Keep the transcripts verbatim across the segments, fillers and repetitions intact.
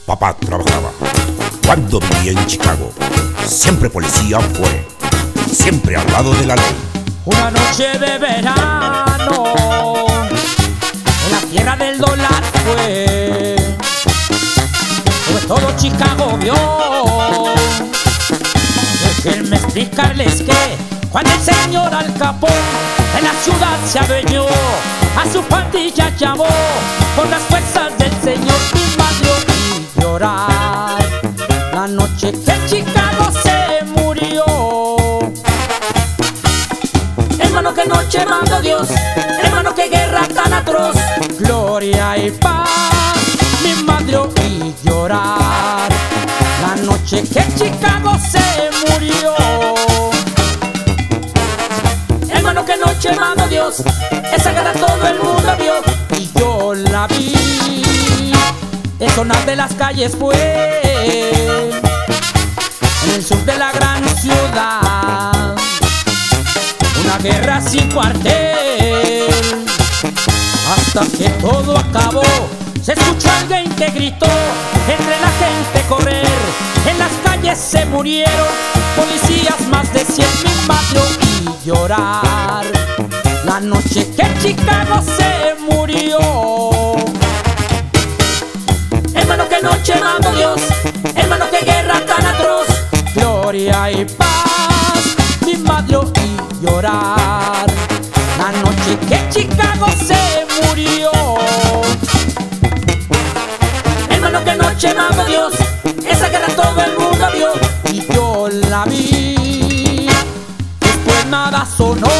papá trabajaba. Cuando vivía en Chicago, siempre policía fue, siempre al lado de la ley. Una noche de verano, en la tierra del dólar fue, sobre todo Chicago vio. Déjenme explicarles que cuando el señor Al Capone en la ciudad se adueñó, a su pandilla llamó por las fuerzas del señor mi madre y llorar. La noche que Chicago se murió, hermano, qué noche mandó Dios, hermano, qué guerra tan atroz. Gloria y paz, mi madre oí llorar. La noche que Chicago se murió, hermano, qué noche mandó Dios, esa guerra todo el mundo vio y yo la vi. El sonar de las calles fue en el sur de la gran ciudad, una guerra sin cuartel, hasta que todo acabó. Se escuchó alguien que gritó, entre la gente correr, en las calles se murieron policías, más de cien mil madre y llorar. La noche que Chicago se murió, hermano, qué noche mandó Dios, hermano, qué guerra tan atroz. Gloria y paz, mi madre oí llorar. La noche que Chicago se murió, hermano, qué noche mandó Dios, esa guerra todo el mundo vio y yo la vi. Después nada sonó,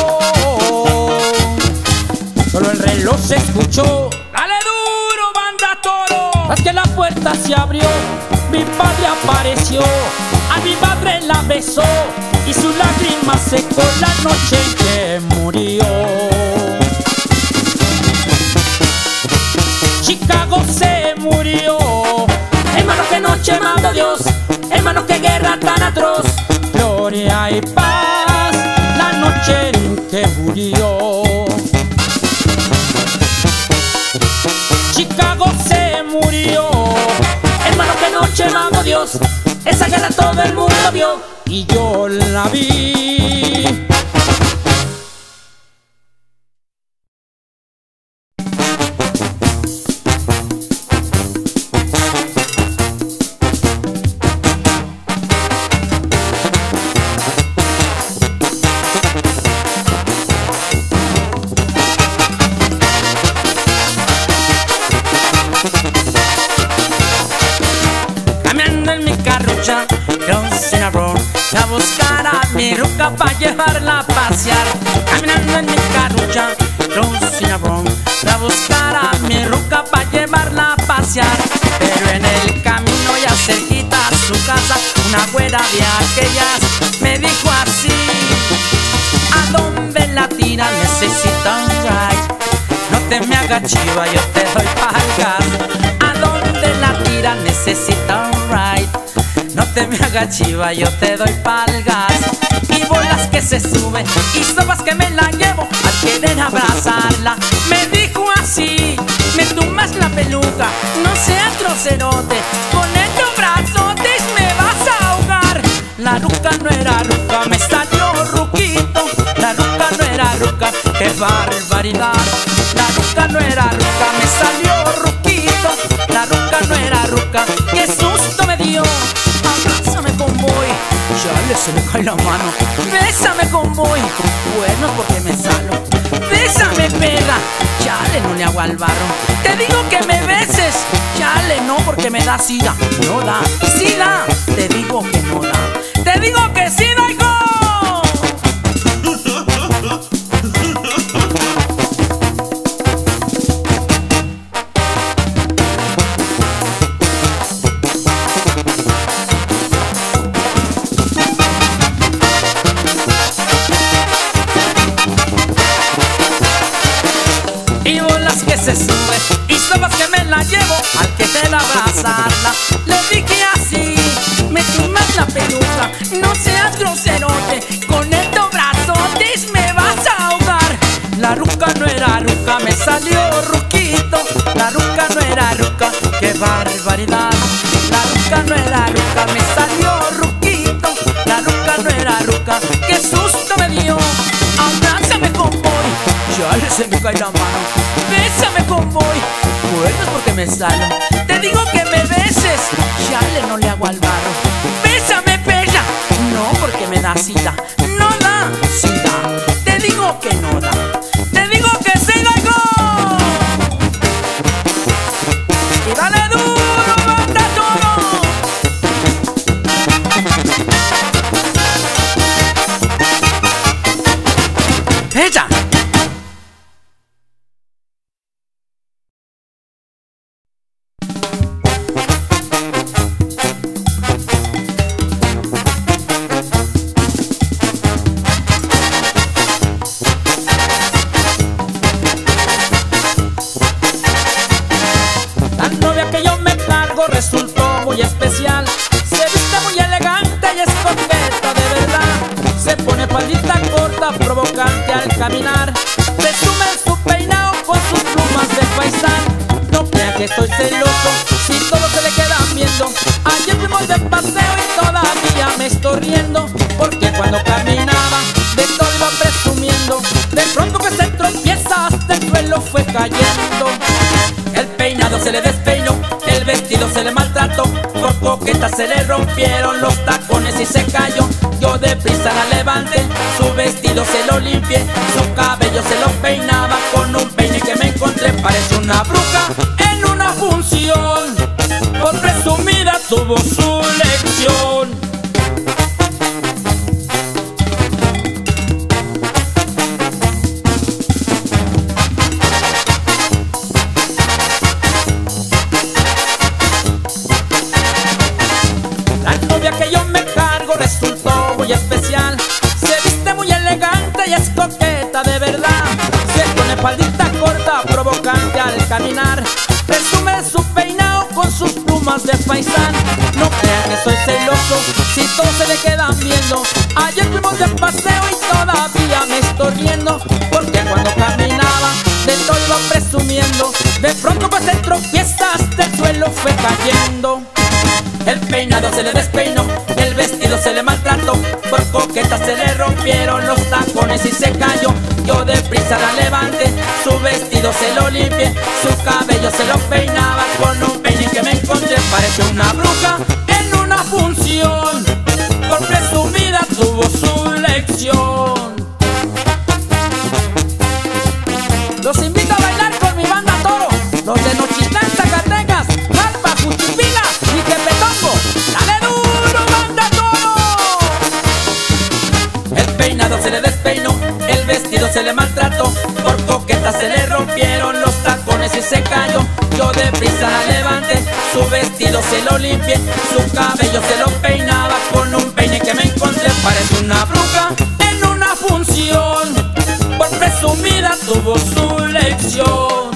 solo el reloj se escuchó. ¡Dale duro, banda toro! Tras que la puerta se abrió, mi padre apareció, a mi madre la besó y su lágrima secó la noche en que murió. Chicago se murió, hermano, qué noche mandó Dios, hermano, qué guerra tan atroz. Gloria y paz, la noche en que murió. Chicago se murió, hermano, qué noche mandó Dios, esa guerra todo el mundo vio y yo la vi. A buscar a mi ruca pa' llevarla a pasear. Caminando en mi carrucha, Rocinabón, a buscar a mi ruca pa' llevarla a pasear. Pero en el camino ya cerquita a su casa, una güera de aquellas me dijo así: ¿a dónde la tira? Necesita un ride. No te me hagas chiva, yo te doy pa'l gas. ¿A dónde la tira? Necesita un ride. No te me hagas chiva, yo te doy pa'l gas. Y bolas que se suben y sopas que me la llevo. Al querer abrazarla me dijo así: me tumbas la peluca, no seas groserote, con estos brazotes me vas a ahogar. La ruca no era ruca, me salió ruquito. La ruca no era ruca, qué barbaridad. La ruca no era ruca, me salió ruquito. La ruca no era ruca, qué susto me dio. Abrázame, convoy, chale, se me cae la mano. Bésame, convoy, bueno, porque me salo. Bésame, pega, chale, no le hago al barro. Te digo que me beses, chale, no, porque me da sida. No da, sí da, te digo que no da. Te digo que sí da, hijo. Que se sube y sopas que me la llevo. Al que te la abrazarla le dije así: me tumbas la peluca, no seas groserote, con estos brazotes me vas a ahogar. La ruca no era ruca, me salió ruquito. La ruca no era ruca, qué barbaridad. se me cae la mano. Bésame, convoy. Vuelves porque me salo. Te digo que me beses. Chale, no le hago al barro. Bésame, bella. No, porque me da cita. No da, sí da. Te digo que no da. Te digo que se la hago. Y dale duro, manda todo. ¡Ella! La novia que yo me cargo resultó muy especial. Se viste muy elegante y es coqueta de verdad. Se pone faldita corta, provocante al caminar. Presume su peinado con sus plumas de faisán. No crea que estoy celoso si todos se le quedan viendo. Ayer fuimos de paseo y todavía me estoy riendo, porque cuando caminaba de todo iba presumiendo. De pronto que se tropieza hasta el suelo fue cayendo. El peinado se le despeinó, el vestido se le maltrató. Por coqueta se le rompieron los tacones y se cayó. Yo deprisa la levanté, su vestido se lo limpié, su cabello se lo peinaba con un peine que me encontré. Parece una bruja en una función, por presumida tuvo su lección. La novia que yo me cargo resultó muy especial. Se viste muy elegante y es coqueta de verdad. Se pone faldita corta, provocante al caminar. Presume su peinado con sus plumas de faisán. No crean que soy celoso si todos se le quedan viendo. Ayer fuimos de paseo y todavía me estoy riendo, porque cuando caminaba de todo iba presumiendo. De pronto pues se tropieza hasta el suelo fue cayendo. El peinado se le despeinó, el vestido se le maltrató. Por coqueta se le rompieron los tacones y se cayó. Yo deprisa la levanté, su vestido se lo limpié, su cabello se lo peinaba con un peine que me encontré. Parece una bruja en una función, por presumida tuvo su lección. Los invito a bailar con mi banda Toro, los de Nochistán, Zacatecas, Jalpa, Juchipila y Quepetongo. ¡Dale duro, banda Toro! El peinado se le despeinó, el vestido se le maltrató. Por coqueta se le rompieron los tacones y se cayó. Yo deprisa la levanté, su vestido se lo limpié, su cabello se lo peinaba con un peine que me encontré. Parece una bruja en una función, por presumida tuvo su lección.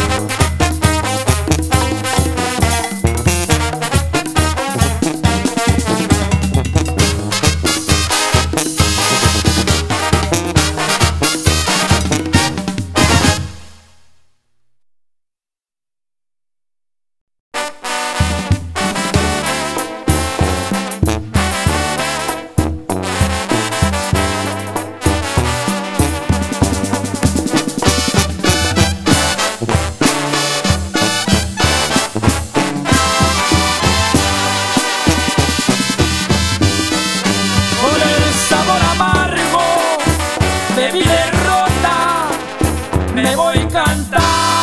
Bebí derrota, me voy cantando.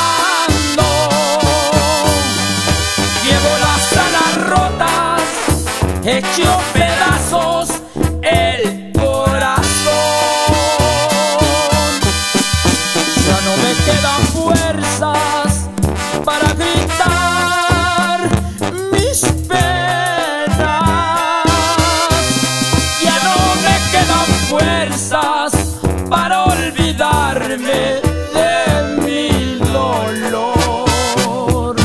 Llevo las alas rotas, hecho pedazos el corazón. Ya no me quedan fuerzas para gritar mis penas. Ya no me quedan fuerzas para olvidarme de mi dolor.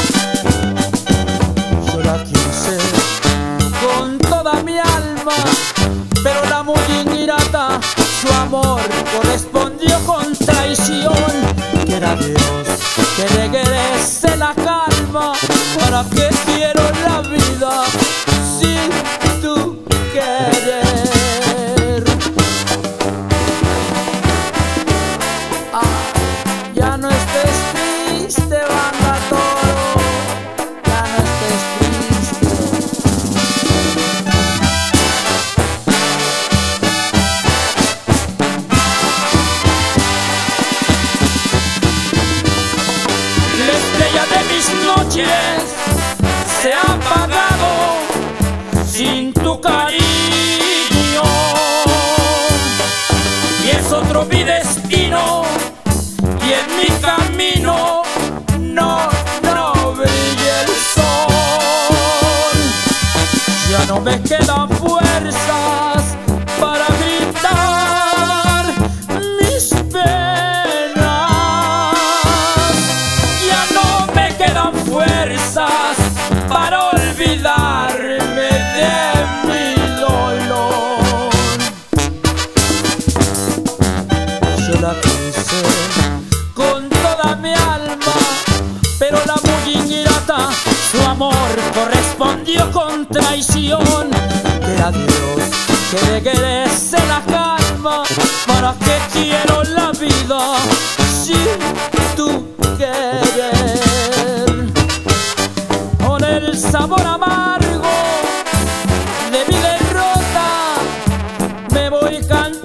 Yo la quise con toda mi alma, pero la muy ingrata, su amor correspondió con traición. Quiera Dios que regrese la calma, ¿para qué quiero la vida sin tu querer? Ah. noches se han apagado sin tu cariño, y es otro mi destino, y en mi camino no, no brilla el sol. Ya no me quedan fuerzas para gritar mis penas, ya no me quedan fuerzas para olvidarme de mi dolor. Yo la quise con toda mi alma, pero la muy ingrata su amor correspondió con traición. Que adiós, que regrese la calma, ¿para qué quiero la vida sin tu querer? Con el sabor amargo de mi derrota me voy cantando.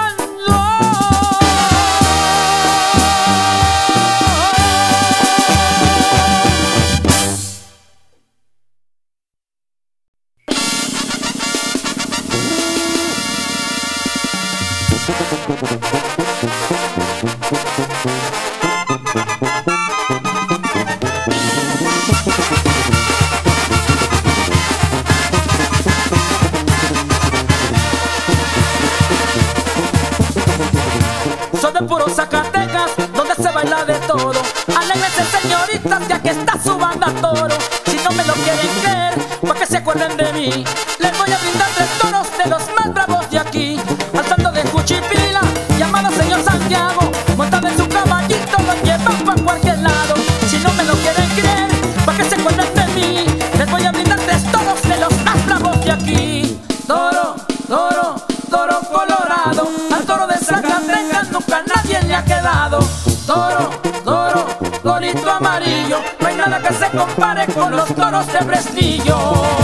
Soy de puro Zacatecas, donde se baila de todo. Alégrense señoritas, ya que está su banda Toro. Si no me lo quieren creer, pa' que se acuerden de mí, les voy a brindar tres toros de los más bravos de aquí. Al santo de Juchipila, llamado señor Santiago, montado en su caballito, lo llevan pa' cualquier lado. Si no me lo quieren creer, pa' que se acuerden de mí, les voy a brindar tres toros de los más bravos de aquí. Toro, toro, toro colorado, al toro de Zacatecas nunca nadie le ha quedado. Toro, toro, torito amarillo, no hay nada que se compare con los toros de Fresnillo.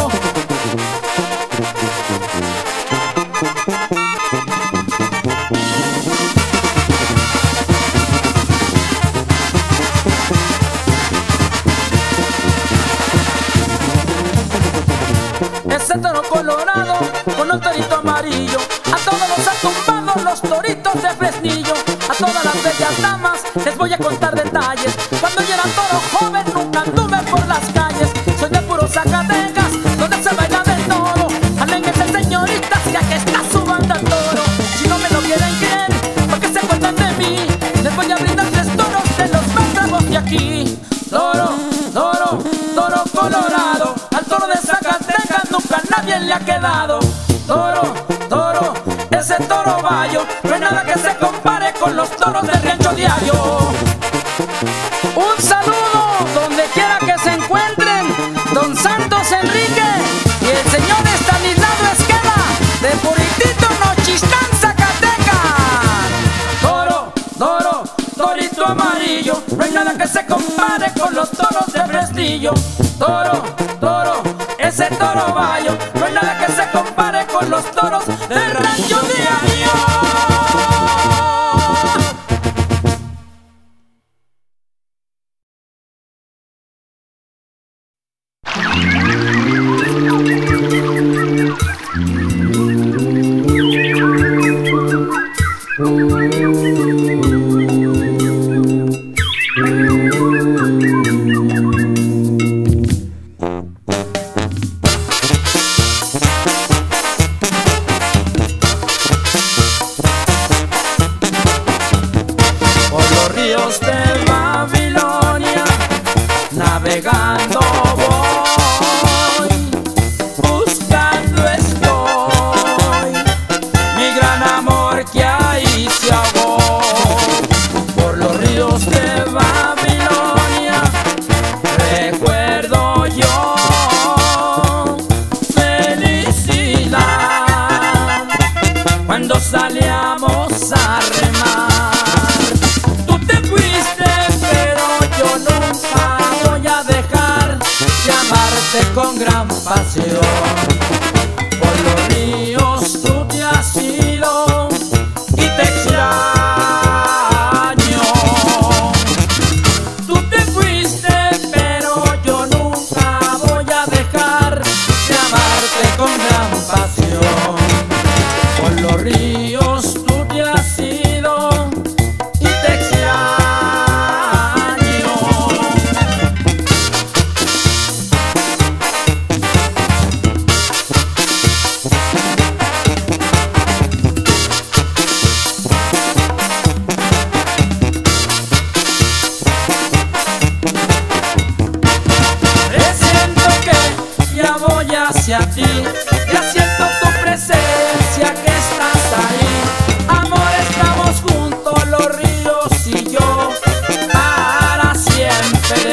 Ese toro colorado con un torito amarillo, a todos los acombados los toritos de Fresnillo. A todas las bellas damas les voy a contar detalles. Cuando yo era toro joven nunca anduve por las calles. Soy de puro Zacatecas, donde se baila de todo. Alénguense señoritas, ya que está su banda Toro. Si no me lo quieren creer, pa' que se acuerden de mí, les voy a brindar tres toros de los más bravos de aquí. Toro, toro, toro colorado, al toro de Zacatecas nunca nadie le ha quedado. Toro, toro, ese toro bayo, no hay nada que se compare con los toros del Rancho Diario. Un saludo donde quiera que se encuentren, don Santos Enrique y el señor Estanislao Esqueda de Puritito Nochistán, Zacatecas. Toro, toro, torito amarillo, no hay nada que se compare con los toros de Fresnillo. Toro, toro, ese toro bayo, no hay nada que se compare con los toros del Rancho Diario. Navegando voy, buscando estoy, mi gran amor que ahí se ahogó. Por los ríos de Babilonia recuerdo yo felicidad, cuando salíamos a remar. Tú te fuiste, pero yo nunca voy a dejar de amarte con gran pasión. Por los ríos tú te has ido y te extraño. Tú te fuiste, pero yo ya voy hacia ti, ya siento tu presencia que estás ahí. Amor, estamos juntos los ríos y yo para siempre.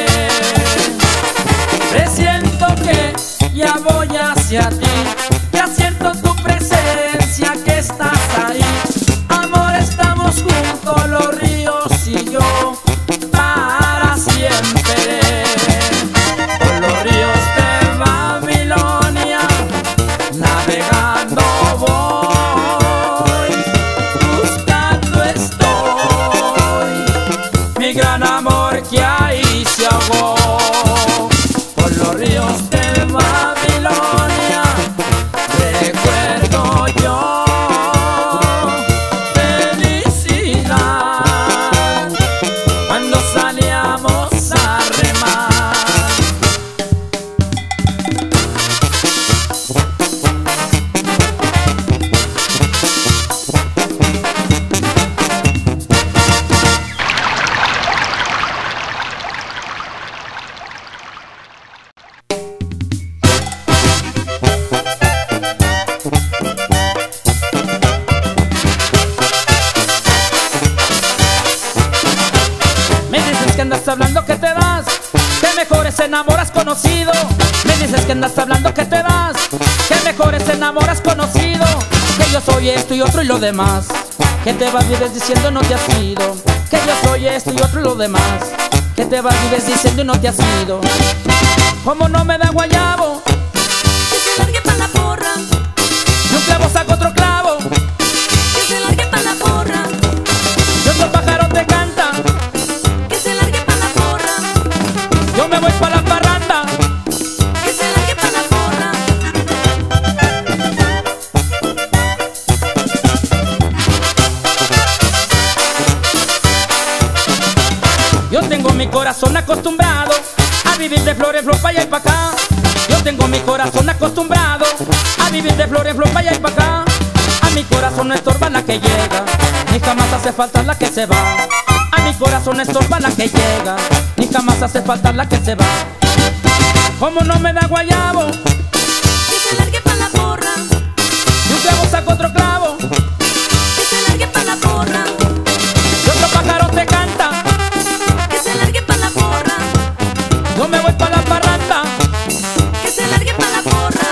Presiento que ya voy hacia ti, ya siento tu presencia que estás ahí. Amor, estamos juntos los ríos y yo para siempre. Por los ríos de Babilonia navegando voy, buscando estoy mi gran amor que ahí se ahogó. Por los ríos de Babilonia recuerdo yo felicidad cuando salíamos a remar. Me dices que andas hablando que te vas, que mejores enamoras conocido. Me dices que andas hablando que te vas, que mejores enamoras conocido. Que yo soy esto y otro y lo demás, que te vas vives diciendo no te has ido. Que yo soy esto y otro y lo demás, que te vas vives diciendo y no te has ido. Como no me da guayabo, que se largue pa' la porra, y un clavo saca otro clavo, que se largue pa' la porra, y otro pájaro te canta. que se largue pa' la porra, Yo me voy pa' la parranda, que se largue pa' la porra. yo tengo mi corazón acostumbrado a vivir de flor en flor pa' allá y pa' acá. Yo tengo mi corazón acostumbrado a vivir de flor en flor pa' allá y pa' acá. A mi corazón no estorba la que llega, ni jamás hace falta la que se va. A mi corazón no estorba la que llega, ni jamás hace falta la que se va. Como no me da guayabo, Que se largue pa' la porra, y un clavo saca otro clavo, que se largue pa' la porra, y otro pájaro te canta. que se largue pa' la porra, Yo me voy pa' la parranda, que se largue pa' la porra.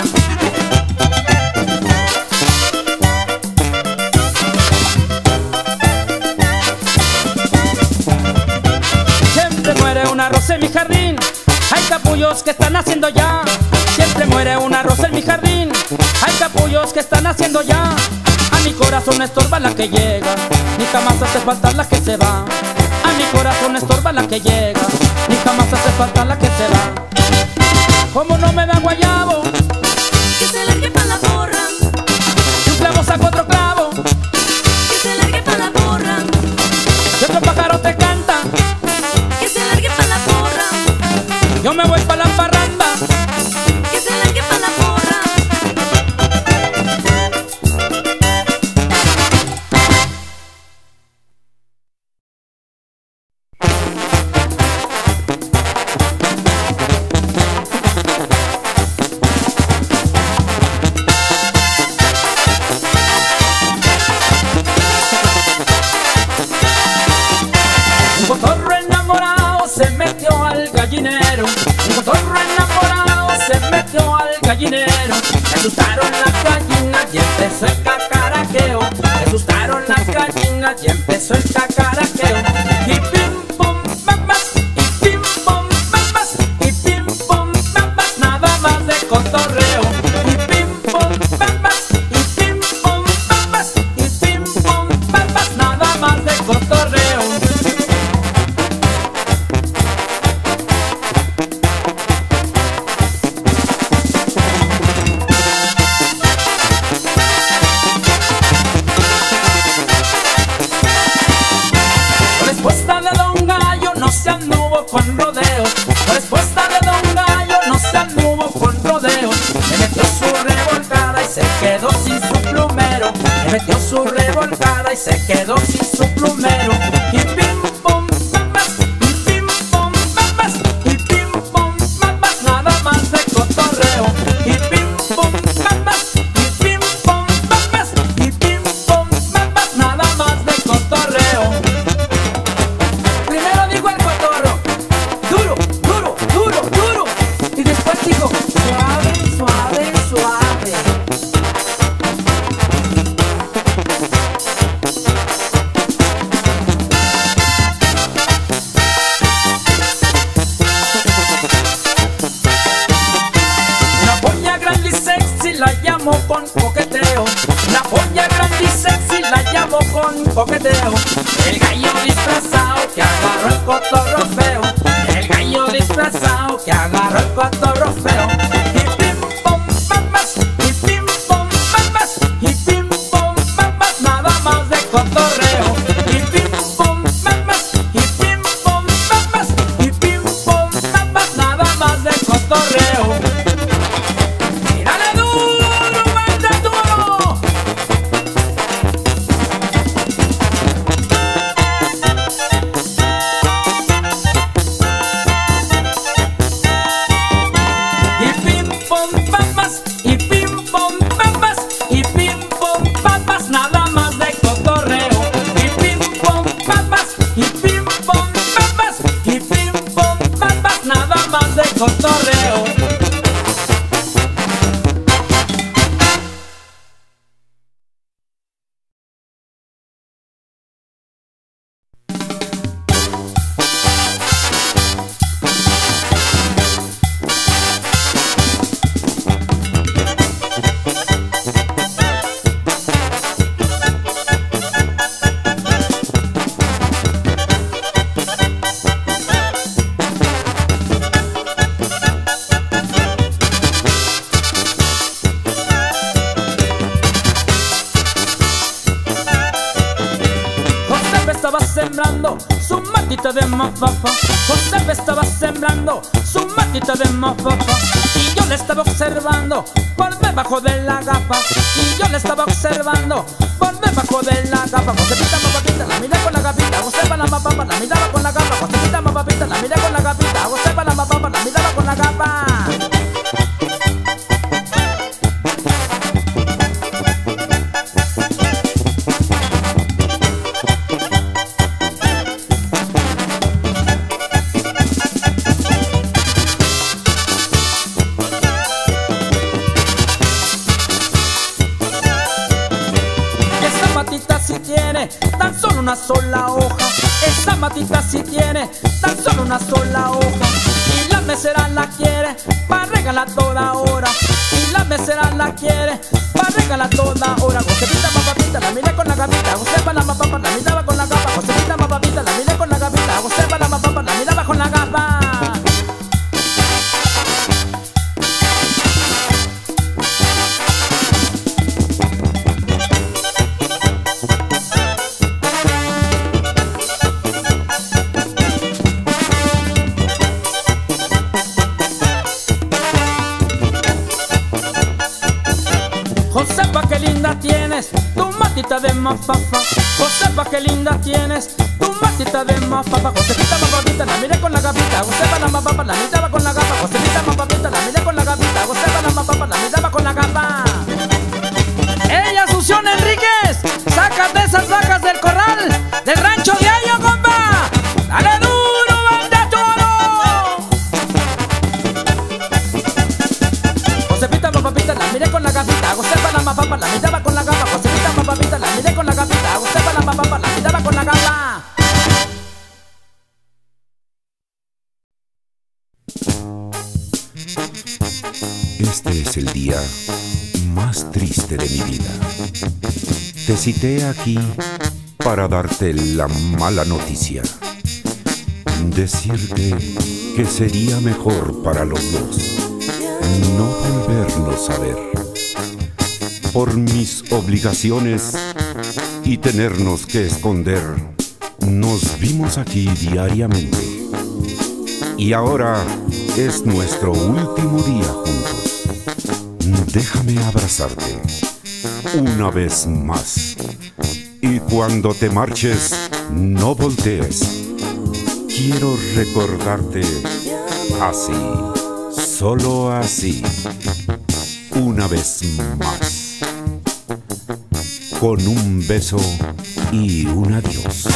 siempre muere una rosa en mi jardín. Hay capullos que están haciendo ya. Siempre muere una rosa en mi jardín. Hay capullos que están haciendo ya. A mi corazón no estorba la que llega, ni jamás hace falta la que se va. A mi corazón no estorba la que llega, ni jamás hace falta la que se va. Como no me da guayabo, Que se largue pa' la porra, y un clavo saca otro clavo, que se largue pa' la porra, y otro pájaro te canta. que se largue pa' la porra, Yo me voy pa' la parranda, que se largue pa' la porra. un cotorro enamorado se metió al gallinero. Un cotorro enamorado se metió al gallinero. Le asustaron las gallinas y empezó el cacaraqueo. Le asustaron las gallinas y empezó el cacaraqueo. Y pim pum bam bam, y pim pum bam bam, y pim pum bam bam, nada más de cotorreo. Y pim pum bam bam, y pim pum bam bam, y pim pum bam bam, nada más de cotorreo. todo con coqueteo. El gallo disfrazado que agarró el cotorro feo. El gallo disfrazado que agarró el cotorro feo. Y pim pom papas, y pim pom papas, y pim pom papas, nada más de cotorreo. Y pim pom papas, y pim pom papas, y pim pom papas, nada más de cotorreo. ¡Tírale duro, manda duro! Y pim pom papas, y pim pom papas, y pim pom papas, nada más de cotorreo. Y pim pom papas, y pim pom papas, y pim pom papas, nada más de cotorreo. Josefa estaba sembrando su matita de mafafa. Josefa estaba sembrando su matita de mafafa. Y yo le estaba observando por debajo de la gafa. Y yo le estaba observando por debajo de la gafa. Josefita mapapita, la miré con la gafita. Josefa la mapapa, la miraba con la gafa. Josefita mapapita, la miré con la gafita. Josefa la mapapa, la miraba con la gafa. Esa matita si tiene tan solo una sola hoja. Esa matita si tiene tan solo una sola hoja. Y la mesera la quiere para regalar toda hora. Y la mesera la quiere para regalar toda hora. Josefita mapapita, la miré con la gafita. Josefa la mapapa, la miraba con la gafa. Josefita mapapita, la miré con la gafita. Josefa la mapapa, la miraba con la gafa. Josefa, qué linda tienes tu matita de mafafa. Josefa, qué linda tienes tu matita de mafafa. Josefita mapapita, la miré con la gafita. Josefa la mapapa, la miraba con la gafa. Josefita mapapita, la miré con la gafita. Josefa la mapapa, la miraba con la gafa. ¡Ey, Asunción Enríquez! ¡Sácate esas vacas del corral del rancho de Ayo, compa! ¡Dale duro, banda toro! Josefita mapapita, la miré con la gafita. Josefa la mapapa, la miraba con la gafa. Josefita mapapita, la miré con la gafita. Josefa la mapapa, la miraba con la gafa. Este es el día más triste de mi vida. Te cité aquí para darte la mala noticia. Decirte que sería mejor para los dos no volvernos a ver. Por mis obligaciones y tenernos que esconder, nos vimos aquí diariamente. Y ahora es nuestro último día juntos. Déjame abrazarte una vez más. Y cuando te marches, no voltees. Quiero recordarte así, solo así, una vez más, con un beso y un adiós.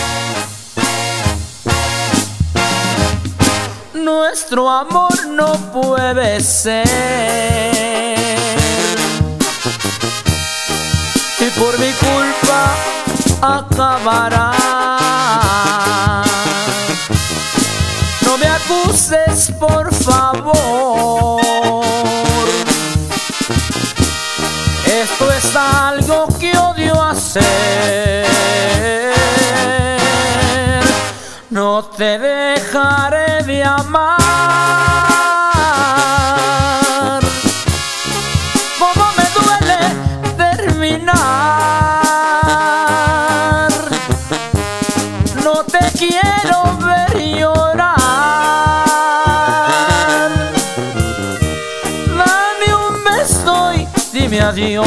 Nuestro amor no puede ser, y por mi culpa acabará. No me acuses, por favor. Esto es algo que odio hacer. amar. Cómo me duele terminar. No te quiero ver llorar. Dame un beso y dime adiós.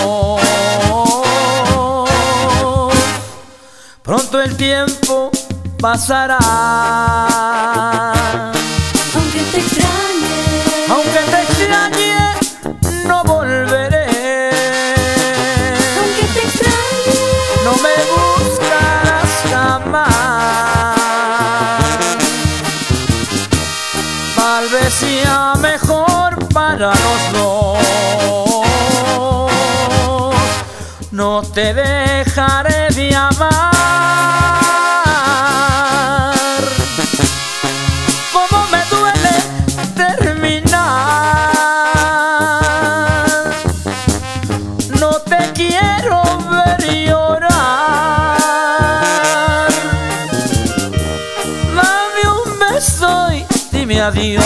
Pronto el tiempo pasará. Aunque te extrañe, Aunque te extrañe, no volveré. aunque te extrañe, No me buscarás jamás. Tal vez sea mejor para los dos. No te dejaré de amar. Cómo me duele terminar. No te quiero ver llorar. Dame un beso y dime adiós.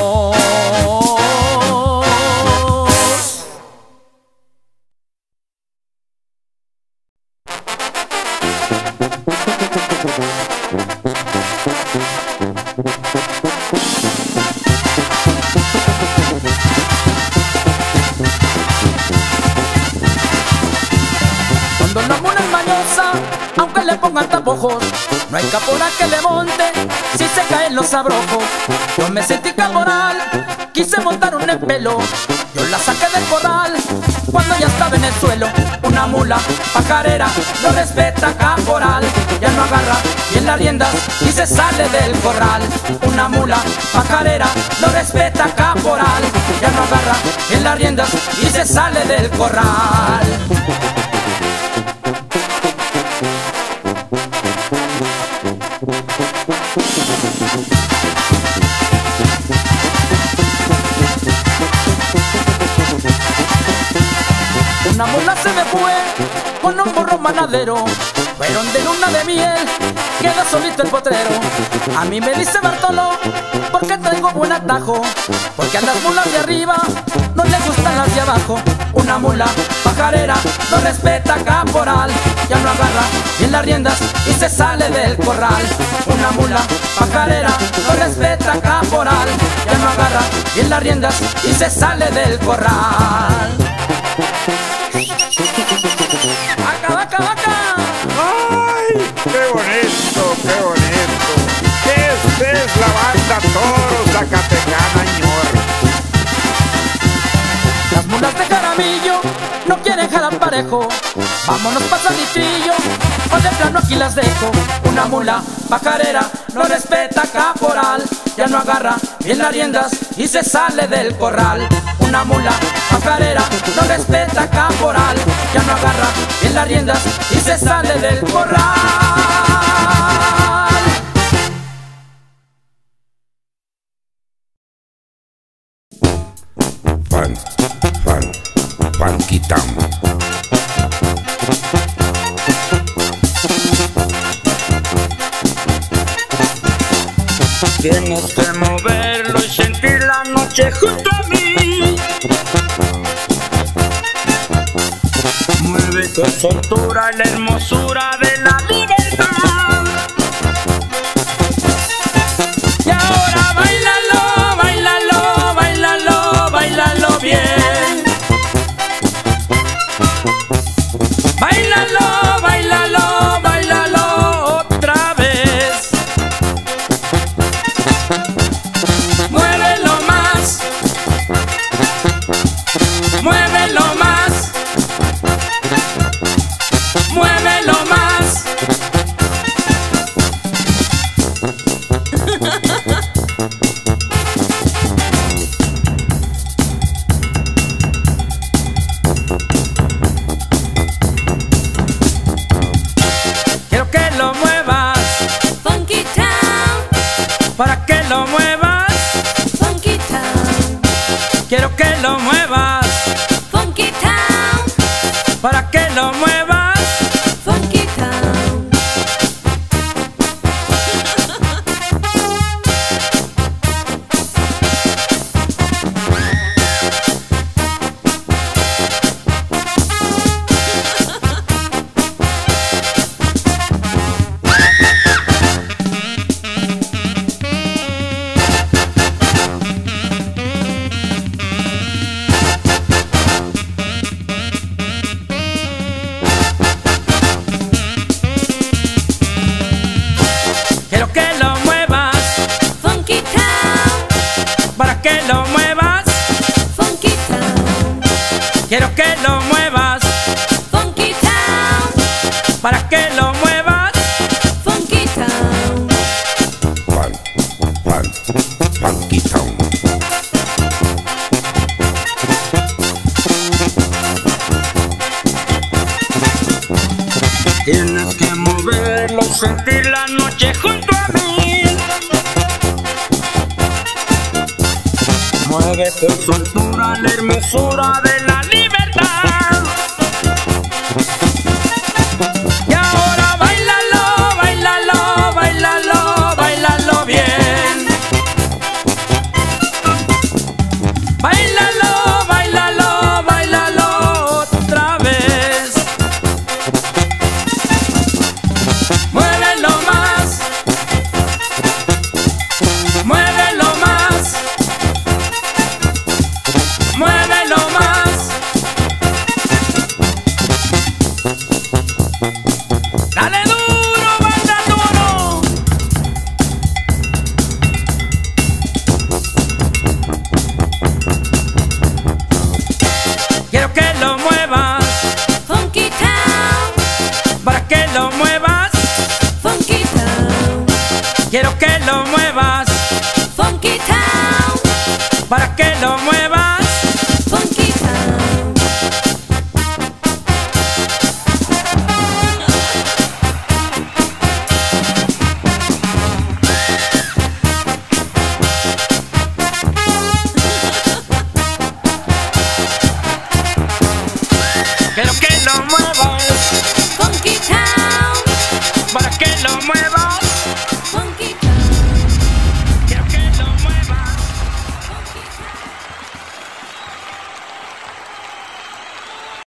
Cuando la mula es mañosa, aunque le pongan tapojos, no hay caporal que le monte si se caen los abrojos. Yo me sentí caporal, quise montar un pelo. Yo la saqué del corral cuando ya estaba en el suelo. Una mula pajarera no respeta caporal, ya no agarra bien las riendas y se sale del corral. Una mula pajarera no respeta caporal, ya no agarra bien las riendas y se sale del corral. Una mula se me fue con un burro manadero. Fueron de luna de miel, queda solito el potrero. A mí me dice Bartolo, porque traigo buen atajo, porque a las mulas de arriba no les gustan las de abajo. Una mula pajarera no respeta caporal, ya no agarra bien las riendas y se sale del corral. Una mula pajarera no respeta caporal, ya no agarra bien las riendas y se sale del corral. ¡Vaca, vaca, vaca! ¡Ay! ¡Qué bonito, qué bonito! Esta es la banda Toros Zacatecana, ñor. Las mulas de Jaramillo no quieren jalar parejo. Vámonos pasaditillo, o de plano aquí las dejo. Una mula pajarera no respeta caporal, ya no agarra bien las riendas y se sale del corral. Una mula pajarera no respeta caporal, ya no agarra bien las riendas y se sale del corral. Fan, fan, Funky Town. Tienes que moverlo y sentir la noche junto a mí. Mueve con soltura la hermosura de la libertad. Y ahora bailalo, bailalo, bailalo, bailalo bien. Bailalo, bailalo, bailalo otra vez. Muévelo más, muévelo más, muévelo más. Quiero que lo muevas, Funky Town, para que lo muevas. Funky Town, Quiero que lo muevas, Funky Town, para que lo muevas. Funky Town. quiero que lo muevas, Funky Town, para que lo muevas. Funky Town. Fun, fun, Funky Town. Tienes que moverlo, sentir la noche junto a mí. Mueve por su altura la hermosura de la libertad. Y ahora bailalo, bailalo, bailalo, bailalo bien. Bailalo, bailalo, bailalo otra vez. Muévelo más, muévelo más, muévelo más. Dale duro, banda duro. Quiero que lo muevas, Funky Town, para que lo muevas. Funky Town, Quiero que lo muevas, Funky Town, para que lo muevas.